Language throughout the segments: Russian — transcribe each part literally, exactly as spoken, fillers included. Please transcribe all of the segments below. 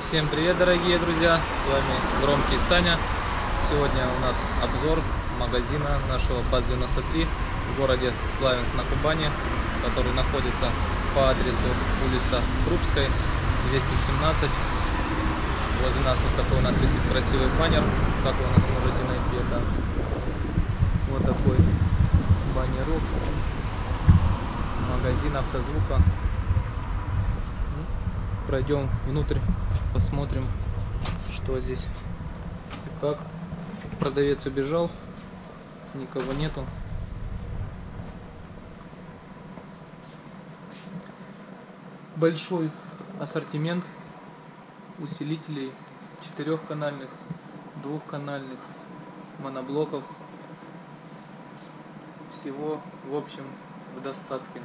Всем привет, дорогие друзья, с вами Громкий Саня. Сегодня у нас обзор магазина нашего БАЗ девяносто три в городе Славянск на Кубани, который находится по адресу улица Крупской, двести семнадцать. Возле нас вот такой у нас висит красивый баннер, как вы нас можете найти, это вот такой баннерок, магазин автозвука. Пройдем внутрь, посмотрим, что здесь и как. Продавец убежал, никого нету. Большой ассортимент усилителей четырехканальных, двухканальных, моноблоков. Всего, в общем, в достатке.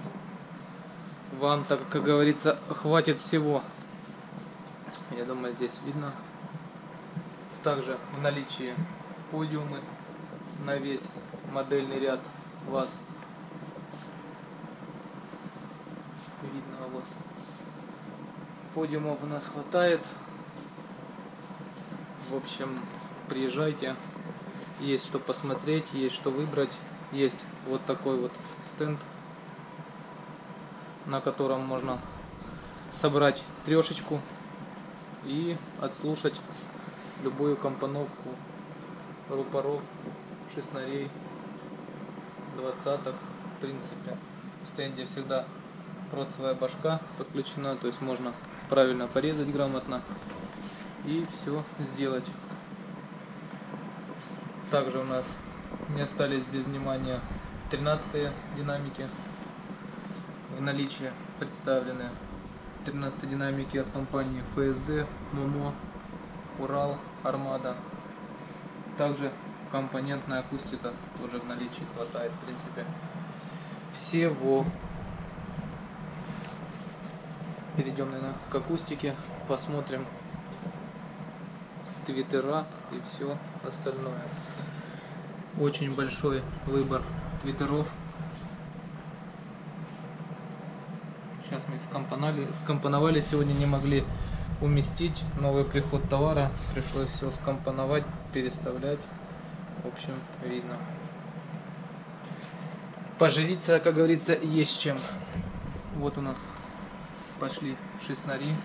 Вам, так как говорится, хватит всего. Я думаю, здесь видно. Также в наличии подиумы на весь модельный ряд ВАЗ. Видно, вот. Подиумов у нас хватает. В общем, приезжайте. Есть что посмотреть, есть что выбрать. Есть вот такой вот стенд, на котором можно собрать трешечку и отслушать любую компоновку рупоров, шестнарей, двадцаток. В принципе, в стенде всегда процевая башка подключена, то есть можно правильно порезать грамотно и все сделать. Также у нас не остались без внимания тринадцатые динамики. В наличии представлены тринадцатые динамики от компании эф эс ди, Момо, Урал, Армада. Также компонентная акустика тоже в наличии хватает, в принципе, всего. Перейдем, наверное, к акустике, посмотрим твиттера и все остальное. Очень большой выбор твиттеров. Сейчас мы их скомпоновали, скомпоновали, сегодня не могли уместить. Новый приход товара, пришлось все скомпоновать, переставлять. В общем, видно. Поживиться, как говорится, есть чем. Вот у нас пошли шестнари.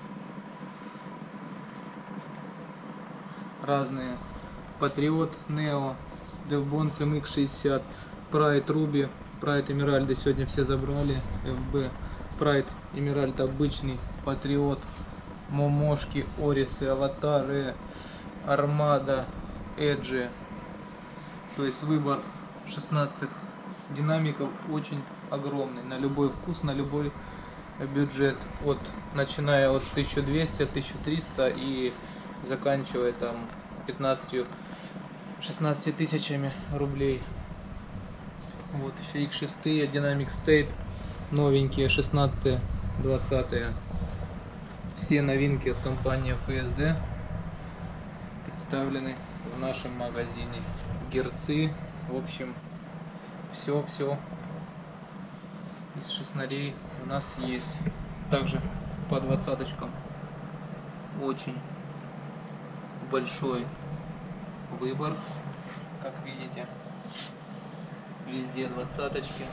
Разные. Патриот, Нео, Девбонс, эм икс шестьдесят, Прайд, Руби, Прайд, Эмеральды сегодня все забрали, эф бэ. Прайд, Эмеральд обычный, Патриот, Момошки, Орисы, Аватары, Армада, Эджи. То есть выбор шестнадцатых динамиков очень огромный, на любой вкус, на любой бюджет, от начиная от тысячи двухсот, тысячи трёхсот и заканчивая там пятнадцатью-шестнадцатью тысячами рублей. Вот еще икс шесть, Dynamic State. Новенькие шестнадцатые, двадцатые. Все новинки от компании эф эс ди представлены в нашем магазине. Герцы, в общем, все-все из шестнарей у нас есть. Также по двадцаточкам очень большой выбор, как видите, везде двадцаточки.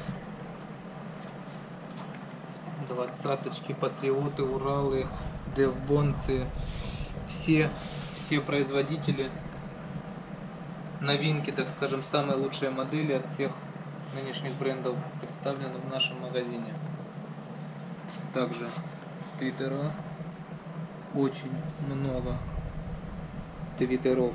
Двадцаточки, Патриоты, Уралы, Девбонсы, все, все производители, новинки, так скажем, самые лучшие модели от всех нынешних брендов представлены в нашем магазине. Также твиттера, очень много твиттеров.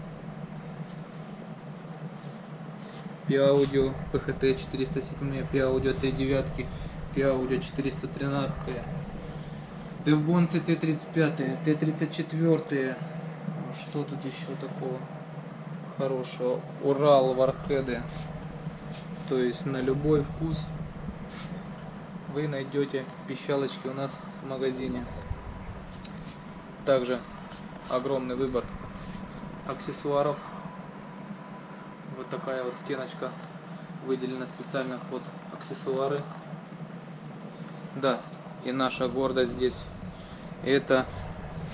Пи-аудио, пэ ха тэ четыреста семь, Пи-аудио три девятки, Пи-аудио четыреста тринадцать, Девбонсы тэ тридцать пять, тэ тридцать четыре. Что тут еще такого хорошего? Урал, Вархеды. То есть на любой вкус вы найдете пищалочки у нас в магазине. Также огромный выбор аксессуаров. Вот такая вот стеночка выделена специально под аксессуары. Да, и наша гордость здесь — это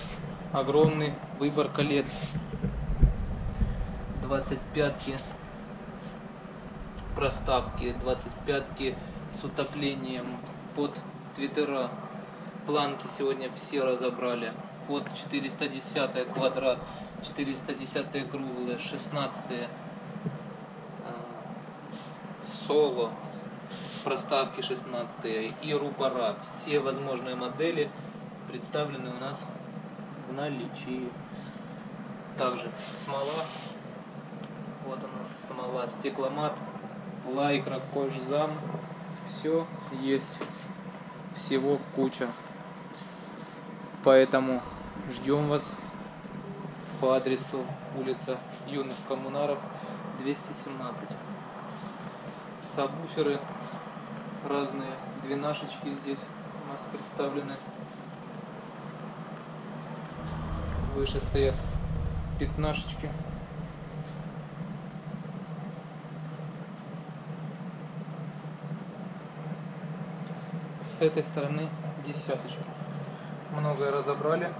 огромный выбор колец. двадцать пятки, проставки, двадцать пятки с утоплением под твиттера. Планки сегодня все разобрали. Вот четыреста десятая квадрат, четыреста десятая круглая, шестнадцатая соло, проставки шестнадцатые и рупора. Все возможные модели представлены у нас в наличии. Также смола. Вот у нас смола, стекломат, лайкра, кожзам. Все есть. Всего куча. Поэтому ждем вас по адресу улица Юных Коммунаров, двести семнадцать. Сабвуферы разные, двенашечки здесь у нас представлены. Выше стоят пятнашечки. С этой стороны десяточки. Многое разобрали.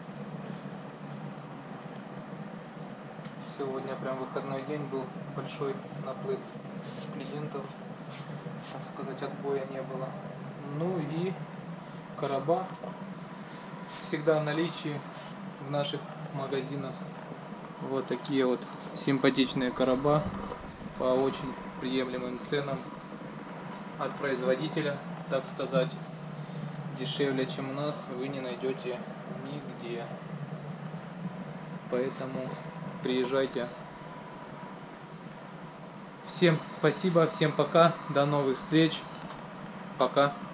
Сегодня прям выходной день был, большой наплыв клиентов, так сказать, отбоя не было. Ну и короба всегда в наличии в наших магазинах. Вот такие вот симпатичные короба по очень приемлемым ценам от производителя, так сказать. Дешевле, чем у нас, вы не найдете нигде. Поэтому приезжайте. Всем спасибо, всем пока, до новых встреч. Пока.